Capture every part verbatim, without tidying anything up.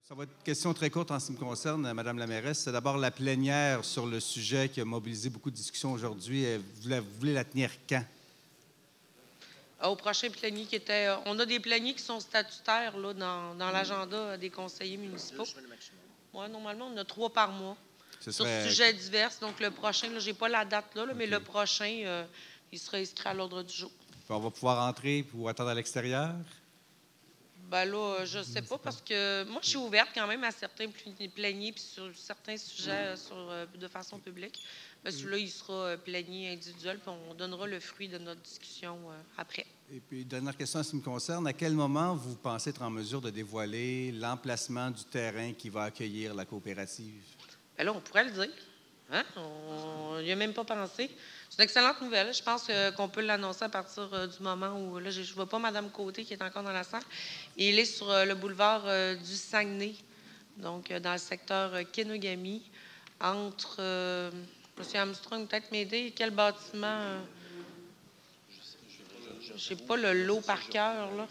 Ça va être une question très courte en ce qui me concerne, Madame la mairesse. C'est d'abord la plénière sur le sujet qui a mobilisé beaucoup de discussions aujourd'hui. Vous, la, vous voulez la tenir quand? Au prochain plénier qui était... On a des pléniers qui sont statutaires là, dans, dans l'agenda des conseillers municipaux. Oui, normalement, on en a trois par mois. Ce sur serait... sujets divers. Donc, le prochain, je n'ai pas la date là, là okay. mais le prochain, euh, il sera inscrit à l'ordre du jour. Puis on va pouvoir entrer ou attendre à l'extérieur? Ben là, je ne sais pas, parce que moi, je suis ouverte quand même à certains pléniers puis sur certains sujets sur, de façon publique. Mais celui-là, il sera plénier individuel, puis on donnera le fruit de notre discussion après. Et puis, dernière question en ce qui me concerne, à quel moment vous pensez être en mesure de dévoiler l'emplacement du terrain qui va accueillir la coopérative? Bien là, on pourrait le dire. Hein? On n'y a même pas pensé. C'est une excellente nouvelle. Je pense euh, qu'on peut l'annoncer à partir euh, du moment où, là, je ne vois pas Mme Côté qui est encore dans la salle. Et il est sur euh, le boulevard euh, du Saguenay, donc euh, dans le secteur euh, Kenogami, entre, euh, M. Armstrong, peut-être m'aider, quel bâtiment? Euh, je n'ai pas le lot par cœur, là.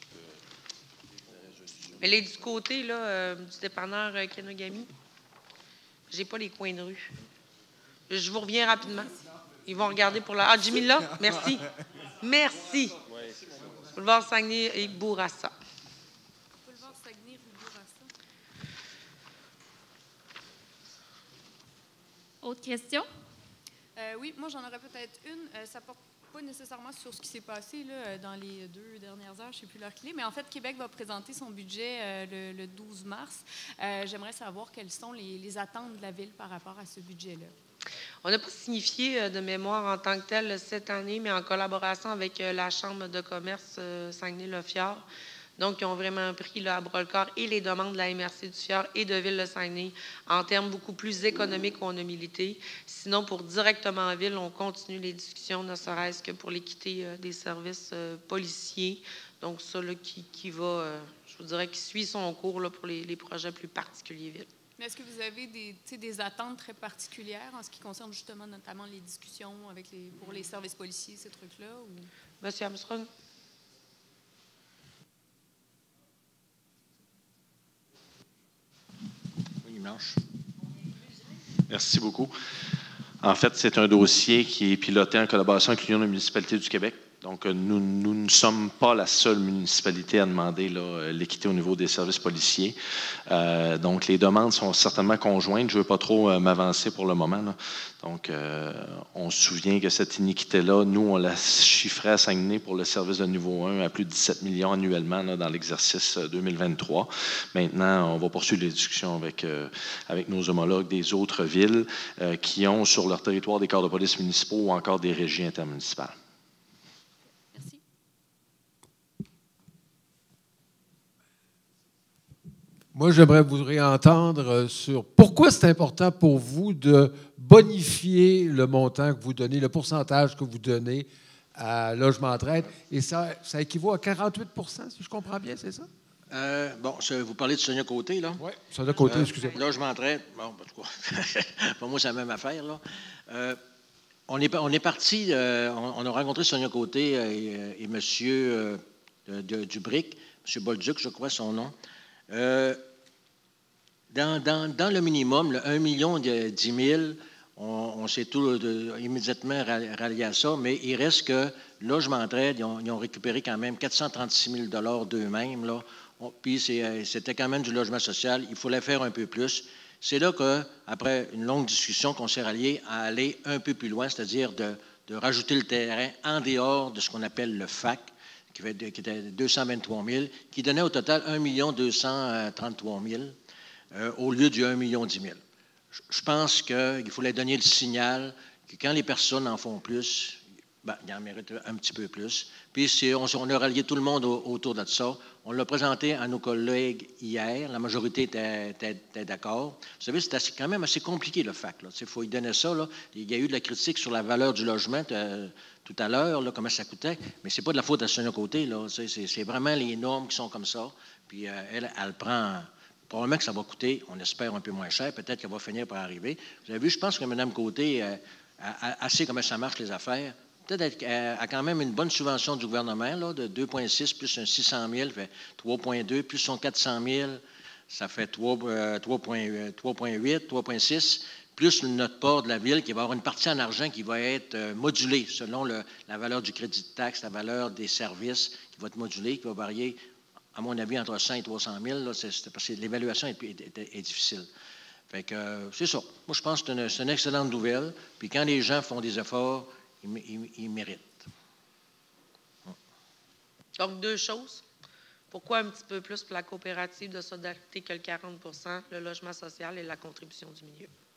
Mais elle est du côté, là, euh, du dépanneur euh, Kenogami. Je n'ai pas les coins de rue. Je vous reviens rapidement. Ils vont regarder pour la... Ah, Jimmy, là? Merci. Merci. Boulevard Saguenay et Bourassa. Boulevard Saguenay et Bourassa. Autre question? Euh, oui, moi, j'en aurais peut-être une. Euh, ça porte pas nécessairement sur ce qui s'est passé là, dans les deux dernières heures, je ne sais plus l'heure clé, mais en fait, Québec va présenter son budget euh, le, le douze mars. Euh, j'aimerais savoir quelles sont les, les attentes de la Ville par rapport à ce budget-là. On n'a pas signifié de mémoire en tant que tel cette année, mais en collaboration avec la Chambre de commerce Saguenay-le-Fjord. Donc, ils ont vraiment pris là, à bras-le-corps et les demandes de la M R C du Fjord et de Ville-le-Saguenay en termes beaucoup plus économiques qu'on a milité. Sinon, pour directement en ville, on continue les discussions, ne serait-ce que pour l'équité euh, des services euh, policiers. Donc, ça là, qui, qui va, euh, je vous dirais, qui suit son cours là, pour les, les projets plus particuliers ville. Mais est-ce que vous avez des, des attentes très particulières en ce qui concerne justement notamment les discussions avec les, pour les services policiers, ces trucs-là? Ou... Monsieur Armstrong? Oui, Blanche. Merci beaucoup. En fait, c'est un dossier qui est piloté en collaboration avec l'Union des municipalités du Québec. Donc, nous, nous ne sommes pas la seule municipalité à demander l'équité au niveau des services policiers. Euh, donc, les demandes sont certainement conjointes. Je ne veux pas trop euh, m'avancer pour le moment, là. Donc, euh, on se souvient que cette iniquité-là, nous, on la chiffrait à Saguenay pour le service de niveau un à plus de dix-sept millions annuellement là, dans l'exercice deux mille vingt-trois. Maintenant, on va poursuivre les discussions avec, euh, avec nos homologues des autres villes euh, qui ont sur leur territoire des corps de police municipaux ou encore des régies intermunicipales. Moi, j'aimerais vous réentendre sur pourquoi c'est important pour vous de bonifier le montant que vous donnez, le pourcentage que vous donnez à Logement Traite. Et ça, ça équivaut à quarante-huit pour cent, si je comprends bien, c'est ça? Euh, bon, vous parlez de Sonia Côté, là? Oui, Sonia Côté, euh, excusez-moi. Logement Traite, bon, en tout cas, pour moi, c'est la même affaire, là. Euh, on, est, on est parti, euh, on, on a rencontré Sonia Côté et, et M. Euh, Dubric, M. Bolduc, je crois son nom. Euh, dans, dans, dans le minimum, le un million dix mille, on, on s'est tout de, immédiatement rallié à ça, mais il reste que Logement Traite, ils ont, ils ont récupéré quand même quatre cent trente-six mille dollars d'eux-mêmes. Là. On, puis c'était quand même du logement social. Il fallait faire un peu plus. C'est là qu'après une longue discussion, qu'on s'est rallié à aller un peu plus loin, c'est-à-dire de, de rajouter le terrain en dehors de ce qu'on appelle le F A C, qui, fait, qui était deux cent vingt-trois mille, qui donnait au total un million deux cent trente-trois mille euh, au lieu du un million dix mille. Je pense qu'il fallait donner le signal que quand les personnes en font plus, ben, ils en méritent un petit peu plus. Puis si on, on a rallié tout le monde au, autour de ça. On l'a présenté à nos collègues hier. La majorité était, était, était d'accord. Vous savez, c'est quand même assez compliqué, le F A C. Il faut y donner ça. Là. Il y a eu de la critique sur la valeur du logement euh, tout à l'heure, comment ça coûtait. Mais ce n'est pas de la faute à Sonia Côté. C'est vraiment les normes qui sont comme ça. Puis euh, elle, elle prend... Probablement que ça va coûter, on espère, un peu moins cher. Peut-être qu'elle va finir par arriver. Vous avez vu, je pense que Mme Côté euh, a, a sait comment ça marche, les affaires. Peut-être qu'elle a quand même une bonne subvention du gouvernement, là, de deux virgule six plus un six cent mille, fait trois virgule deux, plus son quatre cent mille, ça fait trois virgule huit, trois virgule six, plus notre port de la ville qui va avoir une partie en argent qui va être euh, modulée selon le, la valeur du crédit de taxe, la valeur des services qui va être modulée, qui va varier, à mon avis, entre cent et trois cent mille, là, c'est, c'est, parce que l'évaluation est, est, est, est difficile. Fait que euh, c'est ça. Moi, je pense que c'est une, c'est une excellente nouvelle. Puis quand les gens font des efforts, ils, ils, ils méritent. Donc, deux choses. Pourquoi un petit peu plus pour la coopérative de solidarité que le quarante pour cent, le logement social et la contribution du milieu?